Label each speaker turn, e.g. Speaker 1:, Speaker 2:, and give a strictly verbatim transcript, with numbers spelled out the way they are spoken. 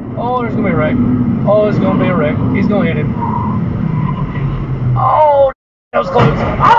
Speaker 1: Oh, there's gonna be a wreck. Oh, there's gonna be a wreck. He's gonna hit him. Oh, that was close. Oh!